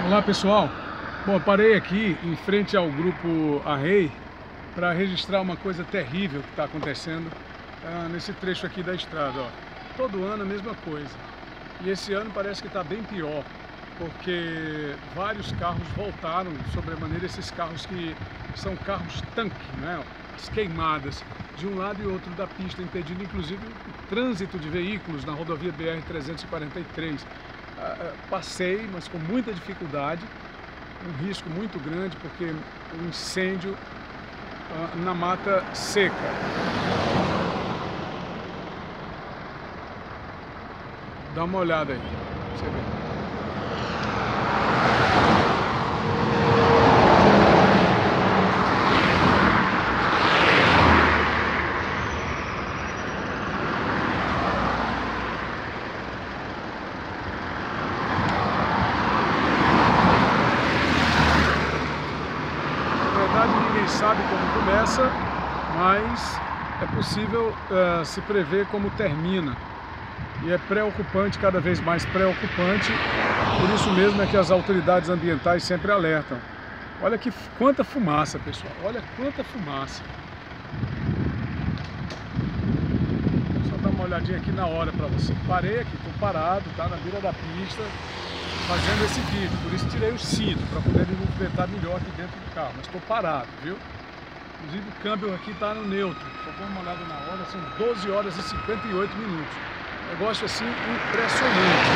Olá pessoal, bom, eu parei aqui em frente ao grupo Arrei para registrar uma coisa terrível que está acontecendo nesse trecho aqui da estrada. Ó. Todo ano a mesma coisa, e esse ano parece que está bem pior, porque vários carros voltaram sobremaneira, esses carros que são carros tanque, né? As queimadas de um lado e outro da pista, impedindo inclusive o trânsito de veículos na rodovia BR-343. Passei, mas com muita dificuldade, um risco muito grande, porque um incêndio na mata seca. Dá uma olhada aí, pra você ver. Ninguém sabe como começa, mas é possível se prever como termina. E é preocupante, cada vez mais preocupante. Por isso mesmo é que as autoridades ambientais sempre alertam. Olha quanta fumaça, pessoal. Olha quanta fumaça. Só dar uma olhadinha aqui na hora para você. Parei aqui, estou parado, tá na beira da pista, fazendo esse vídeo. Por isso tirei o cinto, para poder me movimentar melhor aqui dentro do carro. Mas estou parado, viu? Inclusive o câmbio aqui está no neutro. Só dá uma olhada na hora, são 12 horas e 58 minutos. Negócio assim impressionante.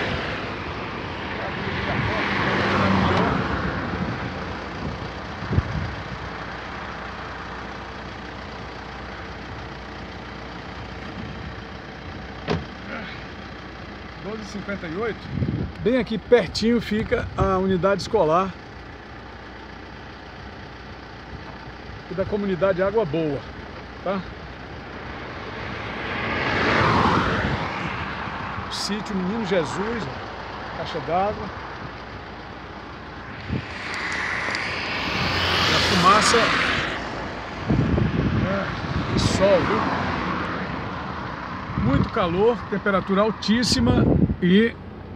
(12h58), bem aqui pertinho fica a unidade escolar da comunidade Água Boa, tá? O sítio Menino Jesus, caixa d'água. E a fumaça, que sol, viu? Muito calor, temperatura altíssima e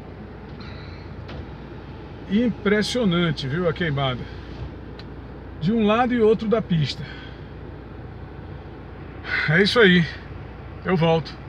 impressionante, viu, a queimada de um lado e outro da pista. É isso aí, eu volto.